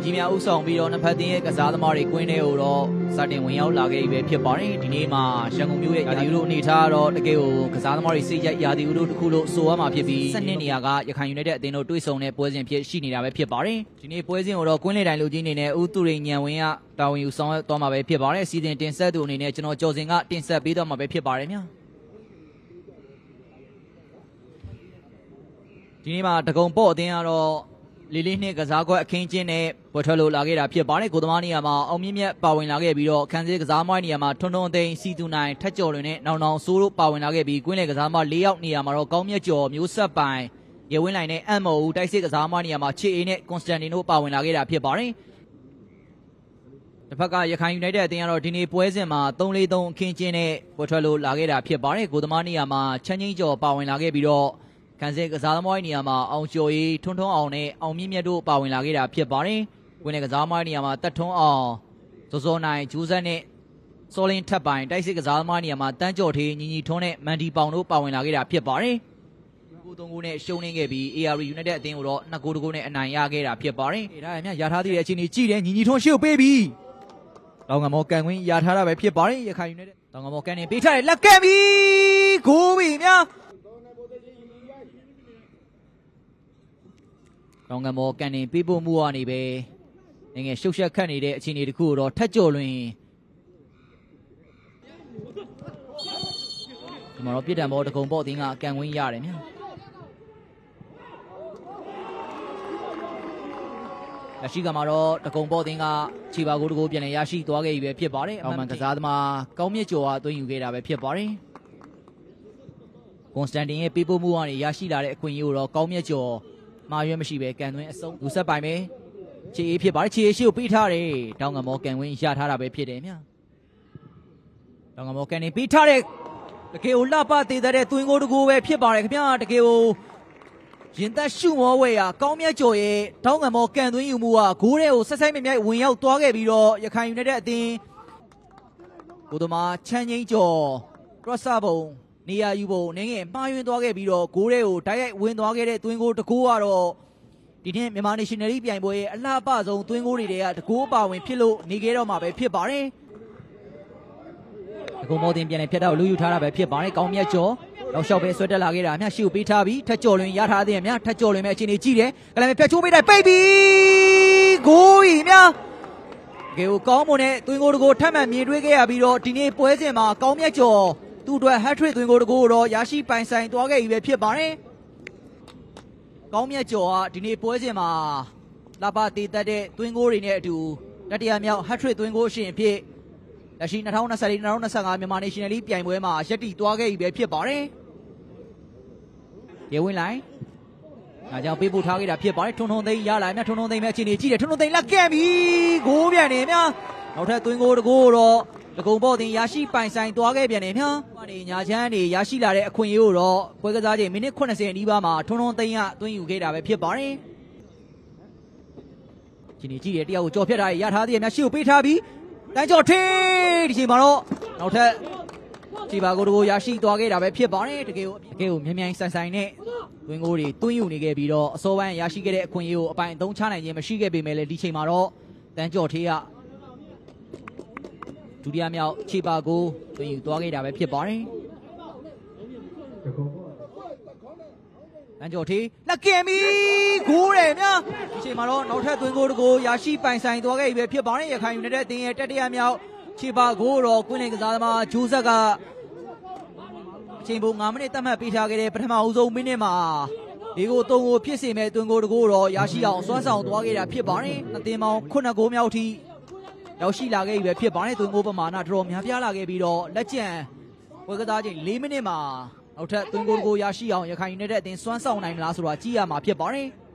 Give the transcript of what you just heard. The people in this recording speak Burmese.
ကြီးများဥဆောင်ပြီးတော့နှစ်ဖက်တင်းရဲ့ကစားသမားတွေကွင်းထဲကိုတော့စတင်ဝင်ရောက်လာခဲ့ပြီပဲဖြစ်ပါတယ်ဒီနေ့မှာရန်ကုန်မြို့ရဲ့ရာသီဥတုအနေထားတော့တကယ်ကိုကစားသမားတွေစိတ်ကြိုက်ရာသီဥတုတစ်ခုလို့ဆိုရမှာဖြစ်ပြီး12နေရာကရခိုင်ယူနိုက်တက်အသင်းတို့တွေ့ဆုံတဲ့ပွဲစဉ်ဖြစ်ရှိနေတာပဲဖြစ်ပါတယ်ဒီနေ့ပွဲစဉ်ကိုတော့ကွင်းလေတိုင်းလူကြီးအနေနဲ့ဦးသူရိညံဝင်းကတာဝန်ယူဆောင်ရွက်သွားမှာပဲဖြစ်ပါတယ်စီစဉ်တင်ဆက်သူအနေနဲ့ကျွန်တော်ကျော်စင်ကတင်ဆက်ပေးသွားမှာပဲဖြစ်ပါတယ်ဗျာဒီနေ့မှာတကုံပေါ့အသင်းကတော့လေးနှစ်ကစားကွက်အခင်းကျင်းနဲ့ပွဲထွက်လို့လာခဲ့တာဖြစ်ပါတယ်ကိုသမားနေရာမှာအောင်မြင့်မြတ်ပါဝင်လာခဲ့ပြီးတော့ခန်းစည်းကစားသမားနေရာမှာထွန်းထွန်းသိန်းစီတူနိုင်ထက်ကျော်လွင်နဲ့နောင်နောင်ဆိုးတို့ပါဝင်လာခဲ့ပြီးကွင်းလေကစားသမား၄ယောက်နေရာမှာတော့ကောင်းမြတ်ကျော်မျိုးဆက်ပိုင်ရေဝင်းလိုင်နဲ့အမ်မော်ဦးတိုက်စစ်ကစားသမားနေရာမှာချစ်အေးနဲ့ကွန်စတန်တီနိုပါဝင်လာခဲ့တာဖြစ်ပါတယ်တစ်ဖက်ကရခိုင်ယူနိုက်တက်အသင်းကတော့ဒီနေ့ပွဲစဉ်မှာ3-4-3အခင်းကျင်းနဲ့ပွဲထွက်လို့လာခဲ့တာဖြစ်ပါတယ်ကိုသမားနေရာမှာချမ်းချင်းကျော်ပါဝင်လာခဲ့ပြီးတော့ခန်းစည်းကစားသမားနေရာမှာအောင်ကျော်ရီထွန်းထွန်းအောင်နဲ့အောင်မြင့်မြတ်တို့ပါဝင်လာခဲ့တာဖြစ်ပါတယ်။ကွင်းလေကစားသမားနေရာမှာတက်ထွန်းအောင်စောစောနိုင်ဂျူးဆက်နဲ့စောလင်းထပ်ပိုင်တိုက်စစ်ကစားသမားနေရာမှာတန်းကျော်ထေးညီညီထွန်းနဲ့မန်ဒီပေါင်တို့ပါဝင်လာခဲ့တာဖြစ်ပါတယ်။ကို3-9နဲ့ရှုံးနေခဲ့ပြီး AR United အသင်းကိုတော့2-9နဲ့အနိုင်ရခဲ့တာဖြစ်ပါတယ်။ဒါရမြရထားသေးတဲ့အချိန်ကြီးကြည့်တယ်ညီညီထွန်းရှေ့ကိုပေးပြီးတောင်ကမော်ကန်ဝင်းရထားတာပဲဖြစ်ပါတယ်ရခိုင် United တောင်ကမော်ကန်နေပေးထားတယ်လက်ကန့်ပြီးဂိုးပြီးများတောင်ကမော်ကန်တင်ပေးဖို့မှုကနေပဲငငယ်ရှုပ်ရှက်ခတ်နေတဲ့အခြေအနေတခုကိုတော့ထက်ကျော်လွင်ဒီမှာတော့ပြစ်ဒဏ်ဘောတကုံပေါ့အသင်းကကန်ဝင်းရတယ်မြလက်ရှိကမှာတော့တကုံပေါ့အသင်းကခြေပါကိုတကိုပြန်လည်ရရှိသွားခဲ့ပြီပဲဖြစ်ပါတယ်အောင်မှန်ကစားသမားကောင်းမြတ်ကျော်ကသွင်းယူခဲ့တာပဲဖြစ်ပါတယ်ကွန်စတန်တင်ရဲ့ပေးဖို့မှုကနေရရှိလာတဲ့အခွင့်အရေးကိုတော့ကောင်းမြတ်ကျော်မာရွဲမရှိပဲကန်သွင်းအဆုံးလူဆက်ပိုင်ပဲခြေအေးဖြစ်ပါတယ်ခြေအေးရှိကိုပေးထားတယ်တောင်ကမော်ကန်ဝင်းရထားတာပဲဖြစ်တယ်မြတောင်ကမော်ကန်နေပေးထားတဲ့တကယ်ကိုလှပသေးတဲ့သွင်းကိုတကူပဲဖြစ်ပါတယ်ခင်ဗျာတကယ်ကိုရင်သက်ရှုမောဝဲရကောင်းမြတ်ကျော်ရဲ့တောင်ကမော်ကန်သွင်းယူမှုကဂိုးတွေကိုဆက်ဆိုင်မြဲဝင်ရောက်သွားခဲ့ပြီးတော့ရခိုင်ယူနိုက်တက်အသင်းကိုသမားချမ်းငိမ့်ကျော်ကရော့ဆာဘုံနေရာယူဖို့နင်းငယ်မှားယွင်းသွားခဲ့ပြီးတော့ဂိုးတွေကိုတိုက်ရိုက်ဝင်သွားခဲ့တဲ့သွင်းကိုတကူကတော့ဒီနေ့မြန်မာ National League ပြိုင်ပွဲရဲ့အလှပဆုံးသွင်းကိုတွေကတကူပါဝင်ဖြစ်လို့နေခဲ့တော့မှာပဲဖြစ်ပါတယ်။အခုမော်တင်ပြန်နေဖြတ်တော့လူယူထားတာပဲဖြစ်ပါတယ်။ကောင်းမြတ်ကျော်နောက်လျှောက်ပဲဆွဲတက်လာခဲ့တာအများရှိကိုပေးထားပြီးထက်ကျော်လွင်ရထားတဲ့အများထက်ကျော်လွင်မဲ့အခြေအနေကြည့်တယ်။ကလည်းဖြတ်ချိုးပေးတယ်ပိတ်ပြီးဂိုးကြီးများကဲကိုကောင်းမွန်တဲ့သွင်းကိုတကူထပ်မံမြင်တွေ့ခဲ့ရပြီးတော့ဒီနေ့ပွဲစဉ်မှာကောင်းမြတ်ကျော်သူ့အတွက် hat-trick သွင်းကိုတကူတော့ရရှိပိုင်ဆိုင်သွားခဲ့ပြီပဲဖြစ်ပါတယ်။ကောင်းမြတ်ကျော်ကဒီနေ့ပွဲစဉ်မှာလာပါတည်တက်တဲ့သွင်းကိုတွေနဲ့အတူတတိယမြောက် hat-trick သွင်းကိုရှင်ဖြစ်လက်ရှိ2024-2025မြန်မာ National League ပြိုင်ပွဲမှာရပ်တည်သွားခဲ့ပြီပဲဖြစ်ပါတယ်။ရေဝင်လိုက်ဒါကြောင့်ပေးပို့ထားခဲ့တာဖြစ်ပါတယ်ထွန်းထွန်းသိန်းရလာမြထွန်းထွန်းသိန်းပဲအခြေအနေကြည့်တယ်ထွန်းထွန်းသိန်းလက်ကန့်ပြီးဂိုးပြန်နေမြနောက်ထပ်သွင်းကိုတကူတော့တကုံပေါ့တင်ရရှိပိုင်ဆိုင်သွားခဲ့ပြန်တယ်များ။ညာချမ်းနေရရှိလာတဲ့အခွင့်အရေးကိုတော့ပွဲကစားချိန်မိနစ်80နီးပါးမှာထွန်းထွန်းသိန်းကသွင်းယူခဲ့တာပဲဖြစ်ပါတယ်။ဒီနေ့ကြည့်ရတရားကိုကြော်ဖြတ်ထားရထားသေးတယ်များရှေ့ကိုပေးထားပြီးတန်းကျော်ထေးဒီချိန်မှာတော့နောက်ထပ်ခြေပါကိုတကိုရရှိသွားခဲ့တာပဲဖြစ်ပါတယ်။တကယ်ကိုမြ မြိုင်ဆိုင်ဆိုင်နဲ့သွင်းကိုတွေသွင်းယူနေခဲ့ပြီးတော့အစောပိုင်းရရှိခဲ့တဲ့အခွင့်အရေးကိုအပိုင်အသုံးချနိုင်ခြင်းမရှိခဲ့ပေမဲ့လည်းဒီချိန်မှာတော့တန်းကျော်ထေးကဒုတိယမြောက်ခြေပါကိုသွင်းယူသွားခဲ့တာပဲဖြစ်ပါတယ်။လမ်းကျော်ထေးလက်ကင်ပြီးဂိုးတယ်များဒီချိန်မှာတော့နောက်ထပ်သွင်းကိုတကိုရရှိပိုင်ဆိုင်သွားခဲ့ပြီပဲဖြစ်ပါတယ်။ရခိုင်ယူနိုက်တက်အသင်းရဲ့တတိယမြောက်ခြေပါကိုတော့ကွင်းလင်ကစားသမားဂျိုးဆက်ကအချိန်ပို9မိနစ်သတ်မှတ်ပေးထားခဲ့တဲ့ပထမအဆုံးမိနစ်မှာဒီကို3ကိုဖြစ်စေမဲ့သွင်းကိုတကိုတော့ရရှိအောင်စွမ်းဆောင်သွားခဲ့တာဖြစ်ပါတယ်။နှစ်သင်းပေါင်း9ဂိုးမြောက်ထိရောက်ရှိလာခဲ့ပြီပဲဖြစ်ပါတယ်သွင်းကိုပမာဏတော်တော်များပြားလာခဲ့ပြီးတော့လက်ကျန်ပွဲကစားချိန်4မိနစ်မှာနောက်ထပ်သွင်းကိုရရှိအောင်ရခိုင်ယူနိုက်တက်အသင်းစွမ်းဆောင်နိုင်မလားဆိုတာကြည့်ရမှာဖြစ်ပါတယ်။